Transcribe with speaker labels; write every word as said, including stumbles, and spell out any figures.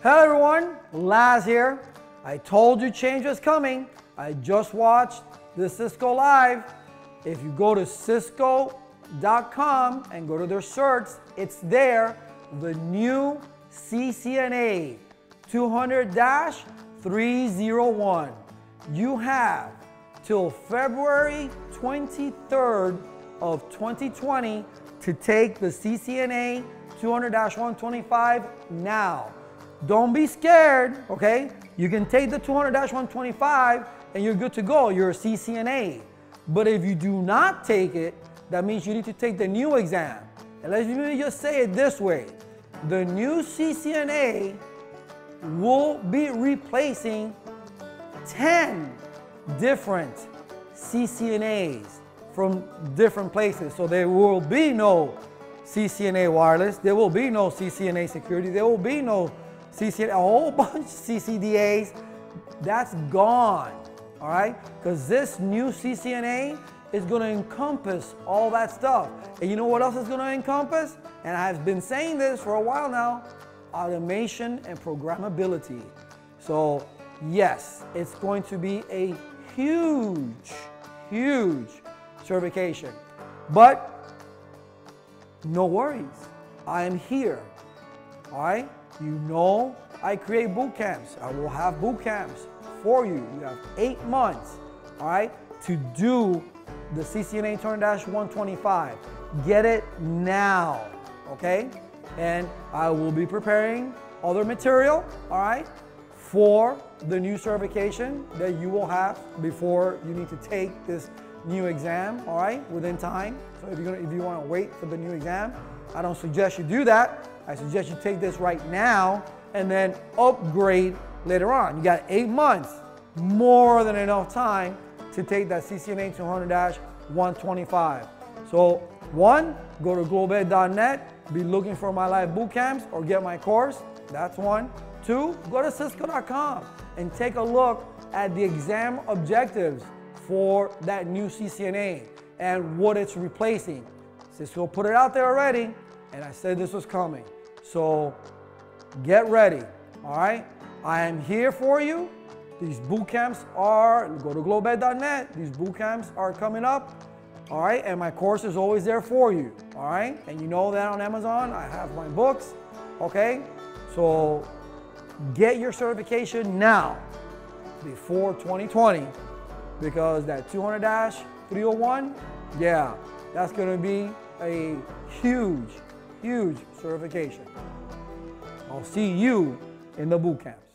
Speaker 1: Hello everyone, Laz here. I told you change was coming. I just watched the Cisco Live. If you go to cisco dot com and go to their certs, it's there. The new C C N A two hundred dash three oh one. You have till February twenty-third of twenty twenty to take the C C N A two hundred dash one twenty-five now. Don't be scared, okay? You can take the two hundred dash one twenty-five and you're good to go. You're a C C N A. But if you do not take it, that means you need to take the new exam. And let me just say it this way. The new C C N A will be replacing ten different C C N As from different places. So there will be no C C N A wireless, there will be no C C N A security, there will be no C C N A, a whole bunch of C C D As, that's gone, all right? Because this new C C N A is gonna encompass all that stuff. And you know what else is gonna encompass? And I've been saying this for a while now, automation and programmability. So yes, it's going to be a huge, huge certification. But no worries, I am here, all right? You know I create boot camps. I will have boot camps for you. You have eight months, all right, to do the C C N A two hundred dash one twenty-five. Get it now, okay? And I will be preparing other material, all right, for the new certification that you will have before you need to take this new exam, all right, within time. So if you're gonna, if you want to wait for the new exam, I don't suggest you do that. I suggest you take this right now and then upgrade later on. You got eight months, more than enough time to take that C C N A two hundred dash one twenty-five. So one, go to globed dot net, be looking for my live boot camps or get my course. That's one. Two, go to cisco dot com and take a look at the exam objectives for that new C C N A and what it's replacing. Cisco put it out there already, and I said this was coming. So get ready, all right? I am here for you. These boot camps are, go to globed dot net, these boot camps are coming up, all right? And my course is always there for you, all right? And you know that on Amazon, I have my books, okay? So get your certification now, before twenty twenty, because that two hundred dash three oh one, yeah, that's gonna be a huge, huge certification. I'll see you in the boot camps.